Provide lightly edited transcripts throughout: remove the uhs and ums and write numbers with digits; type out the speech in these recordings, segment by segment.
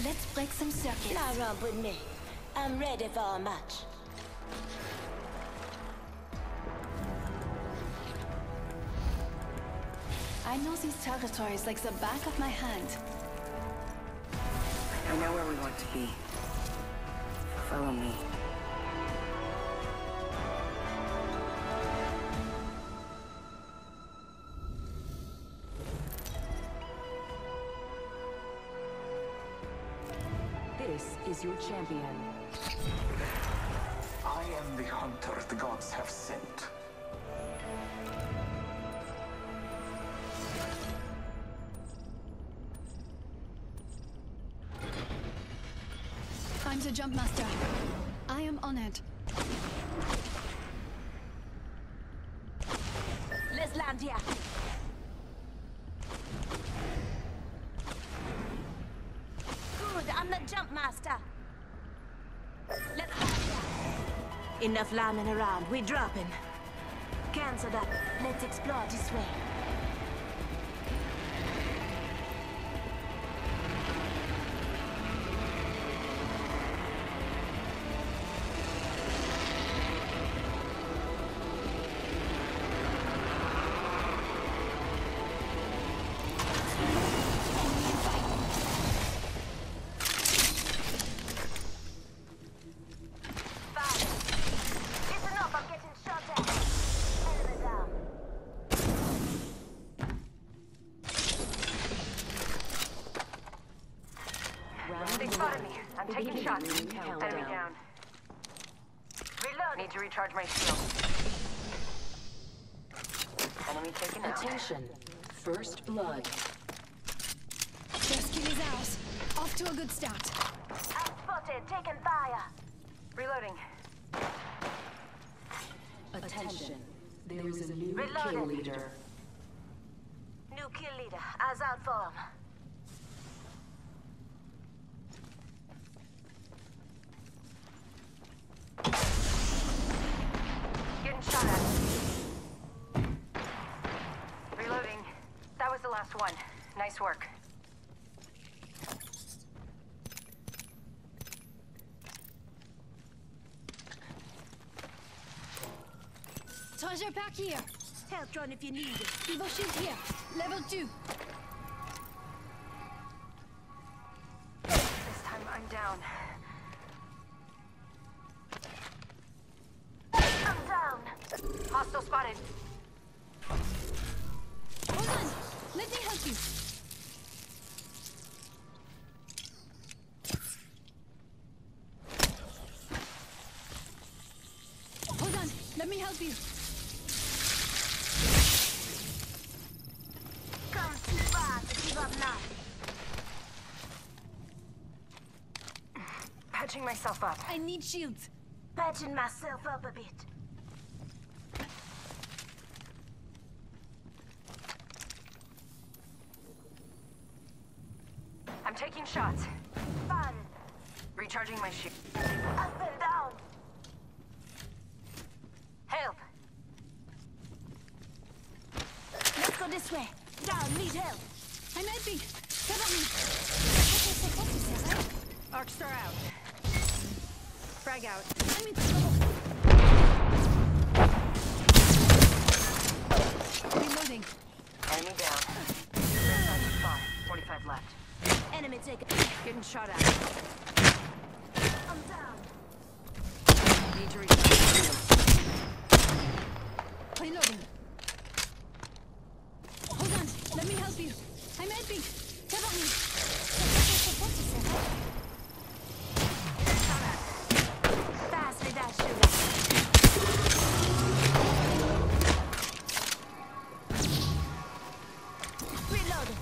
Let's break some circuits. Now romp with me. I'm ready for a match. I know these territories like the back of my hand. I know where we want to be. Follow me. This is your champion. I am the hunter the gods have sent. I'm the jump master. I am on it. Let's land here. Good, I'm the jump master. Let's land here. Enough lambing around, we dropping. Cancel that. Let's explore this way. They spotted me. I'm taking shots. Enemy down. Reload. Need to recharge my shield. Enemy taken out. Attention. First blood. Their skill is ours. Off to a good start. I'm spotted, taking fire. Reloading. Attention. There is a new Reloaded. kill leader. New kill leader, eyes out for him. Getting shot at. Reloading. That was the last one. Nice work. Treasure pack here. Health run if you need it. Evo shield here. Level 2. This time I'm down. I'm down. Hostile spotted. Hold on. Let me help you. Hold on. Let me help you. Come too far to give up now. Patching myself up. I need shields. Patching myself up a bit. I'm taking shots. Fun. Recharging my shield. Up and down. Help! Let's go this way. Down, need help. I'm helping. Cover me. Arc star out. Frag out. I'm in trouble. Reloading. Enemy down. Inside the spot. 45 left. Enemy taken. Getting shot at. I'm down. Need to recharge my shield. Reloading. Hold on. Let me help you. I'm helping. Cover me. Shot at. Fast with that shooter. Reloading.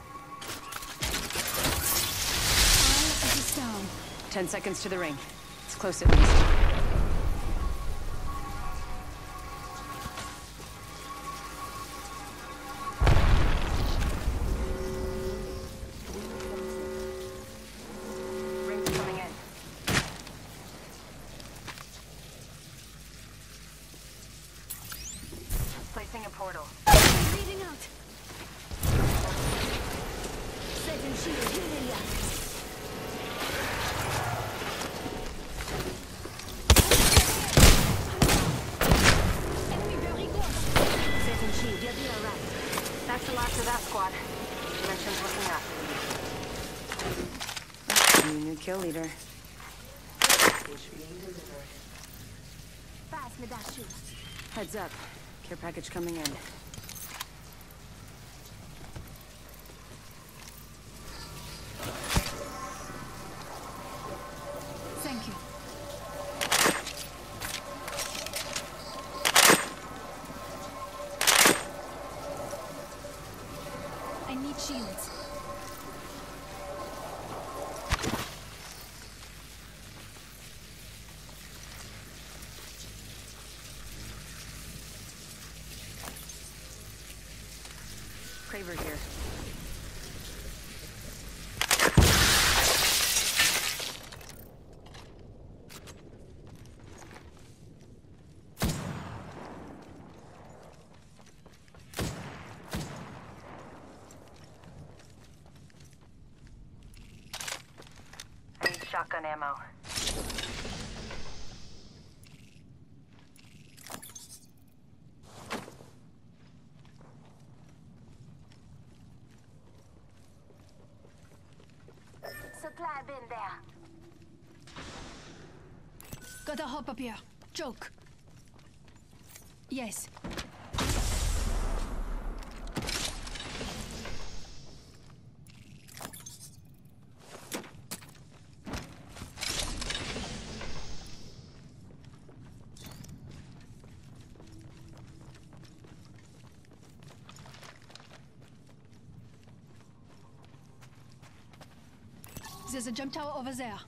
All is down. 10 seconds to the ring. It's close at least. Ring's coming in. Placing a portal. Bleeding out. Setting shield, healing ya. Thanks a lot to that squad. Mentions looking after you. New kill leader. Fast, Medashu. Heads up. Care package coming in. Thank you. I need shields. Kraver here. I need shotgun ammo. Supply bin there. Gotta hop up here. Joke. Yes. There's a jump tower over there.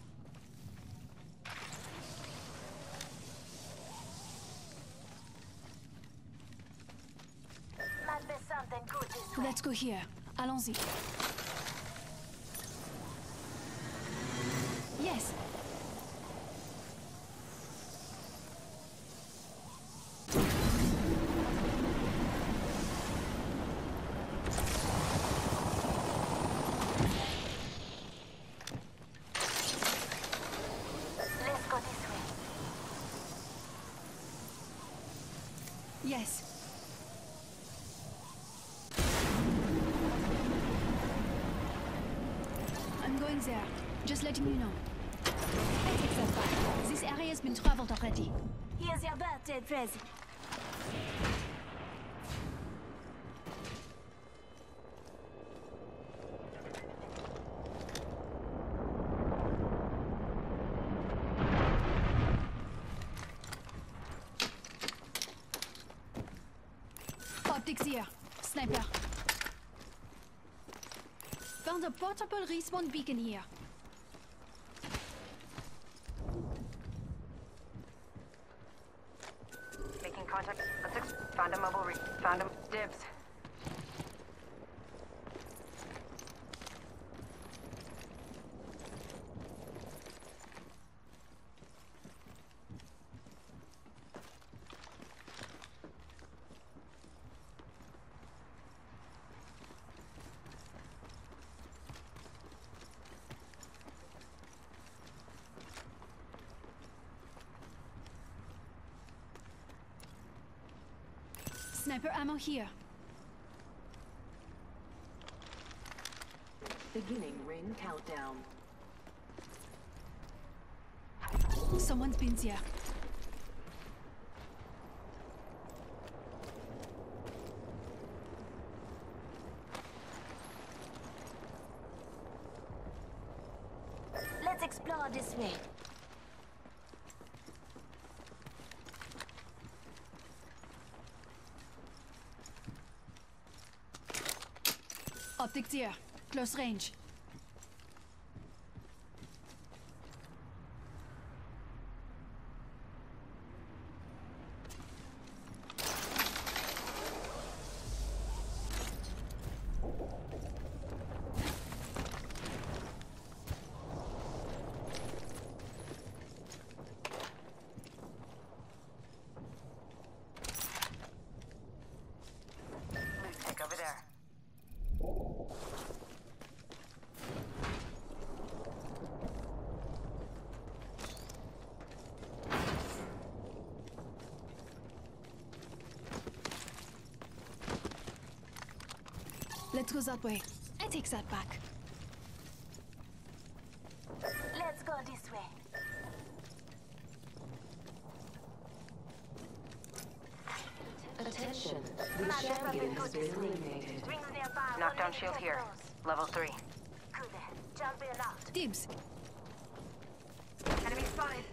Might be something good this way. Let's go here. Allons-y. Yes. Let's go this way. Yes. I'm going there. Just letting you know. I take that back. This area has been traveled already. Here's your birthday present. Optics here. Sniper. Found a portable respawn beacon here. Making contact. Found a mobile found him. Dibs. Sniper ammo here. Beginning ring countdown. Someone's been there. Let's explore this way. Optics here. Close range. Loot stick over there. Let's go that way. I take that back. Let's go this way. Attention. The champion has been eliminated. Rings nearby. Knockdown shield here. Level 3. Good. Jump in out. Dibs. Enemy spotted.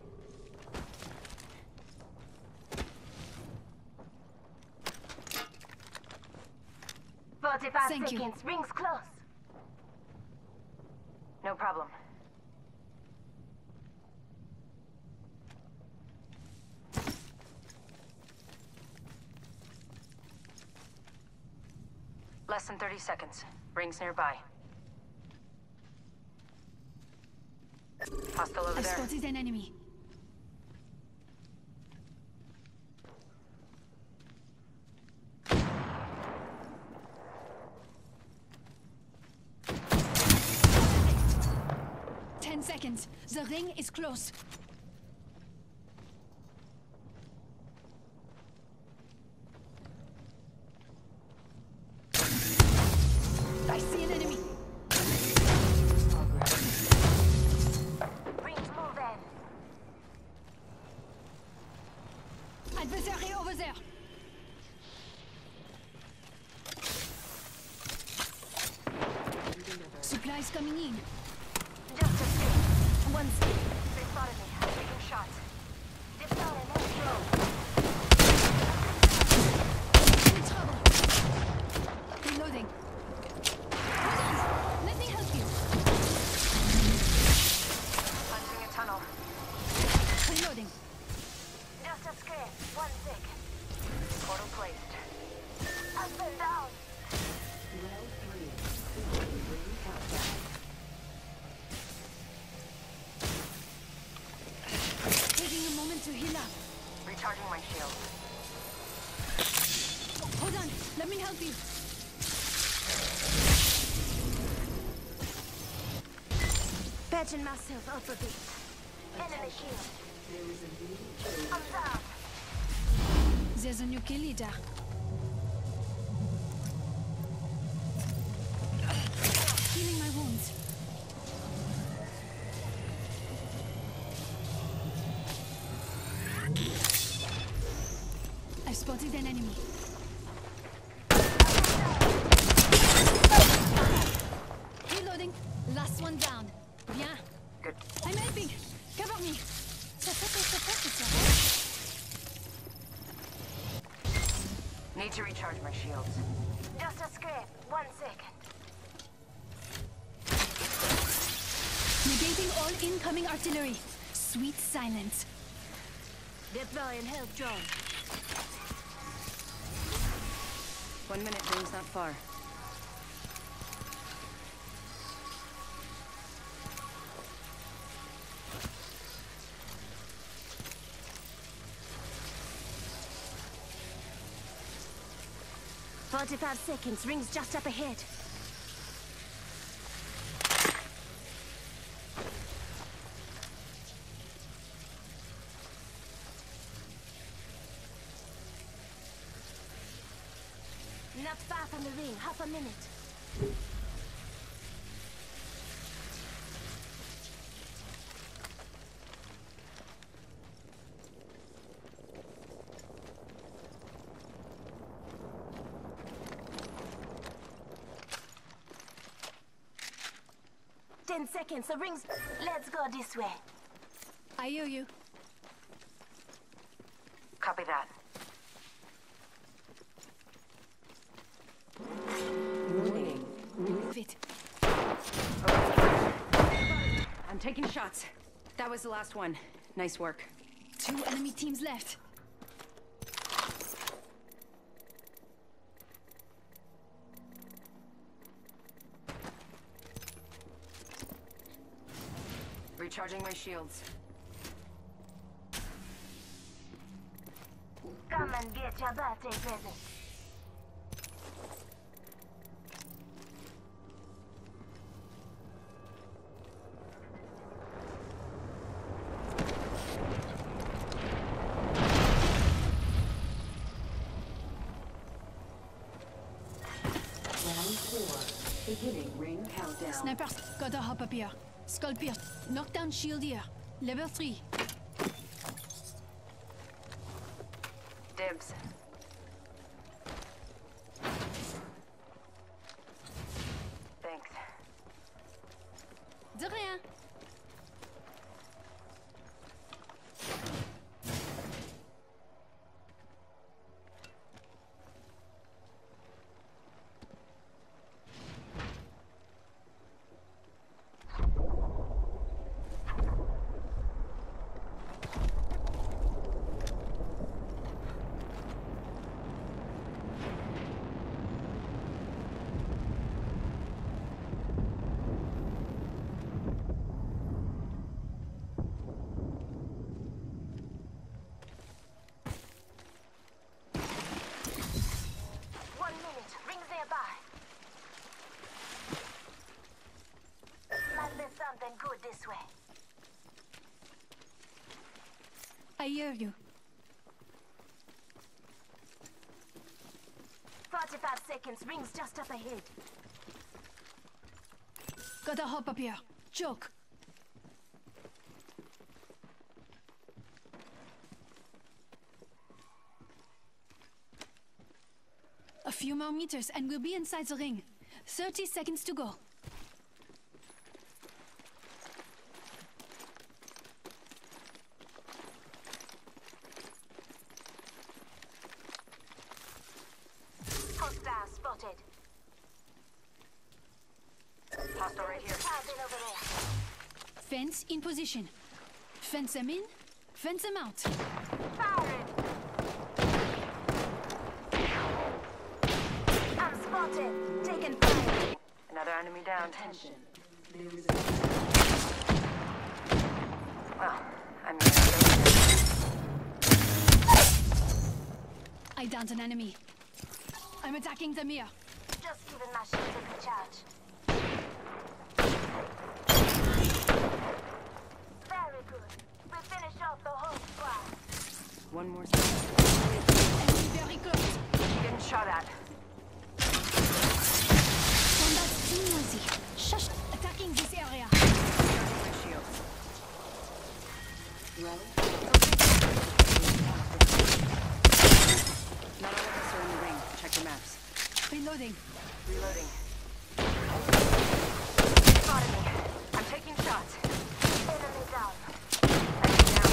Thank you. Seconds. Rings close. No problem. Less than 30 seconds. Rings nearby. Hostile over I've there. spotted an enemy. Seconds. The ring is close. I see an enemy. Rings moving. Adversary over there. Supplies coming in. Just a second. One second. They spotted me. I'm taking shots. Deploy. Let's go. In trouble. Reloading. Hold on. Let me help you. Punching a tunnel. Reloading. Just a screen. 1 second. Portal placed. Up and down. Round 3. Ring countdown. Taking a moment to heal up. Recharging my shield. Hold on. Let me help you. Patching myself up a bit. Enemy shield. There is a new kill. I'm down. There's a new kill leader. Healing my wounds. I've spotted an enemy. Reloading. Last one down. Bien. Good. I'm helping. Cover me. Ça fait ça. Need to recharge my shields. Just a screen. 1 second. Negating all incoming artillery. Sweet silence. Deploying help drone. 1 minute. Rings not far. "45 seconds. Rings just up ahead." Not far from the ring. Half a minute. "10 seconds. The rings. Let's go this way." I hear you. Copy that. Warning. Fit. I'm taking shots. That was the last one. Nice work. 2 enemy teams left. Recharging my shields. Come and get your birthday present. Round 4. Beginning ring countdown. Snipers, got a hop up here. Skull pierced. Knockdown shield here. Level 3. Dibs. Thanks. De rien. Something good this way. I hear you. 45 seconds. Ring's just up ahead. Got a hop up here. Joke. A few more meters and we'll be inside the ring. 30 seconds to go. Hostile spotted. Hostile right here. Target over there. Fence in position. Fence them in, fence them out. Firing. I'm spotted. Taking fire. Another enemy down. Attention. There is Well, I mean, I downed an enemy. I'm attacking them here. Just giving my shield a recharge. Very good. We finished off the whole squad. one more second. Enemy very close. Getting shot at. Combat's too noisy. Shush. Attacking this area. My shield. well. Not all of us are in the ring. Check your maps. Reloading. Reloading. Spotted me. I'm taking shots. Enemy down. Enemy down.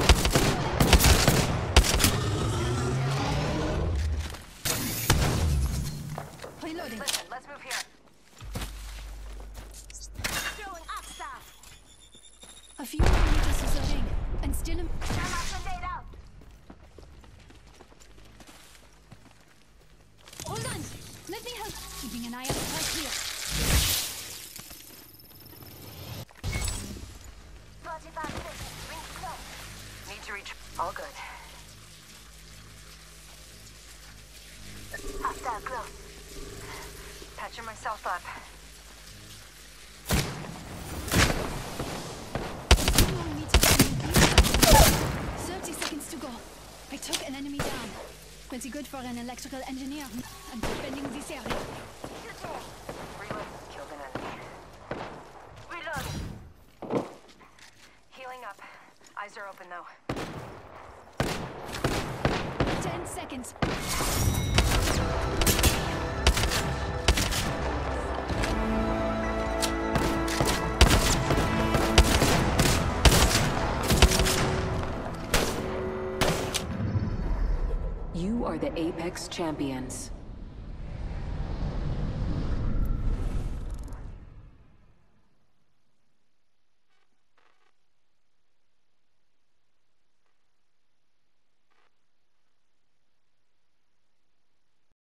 Reloading. Listen, let's move here. Throwing upside. A few more meters to the ring. And still in... I'm up grenade out. Hold on. Let me help. Keeping an eye out right here. 45 seconds. Ring close. Need to reach. All good. Hostile close. Patching myself up. Few more meters and we'll be inside. 30 seconds to go. I took an enemy down. Pretty good for an electrical engineer. I'm defending this area. Reload. Killed an enemy. Reload. Healing up. Eyes are open though. 10 seconds. You are the Apex Champions.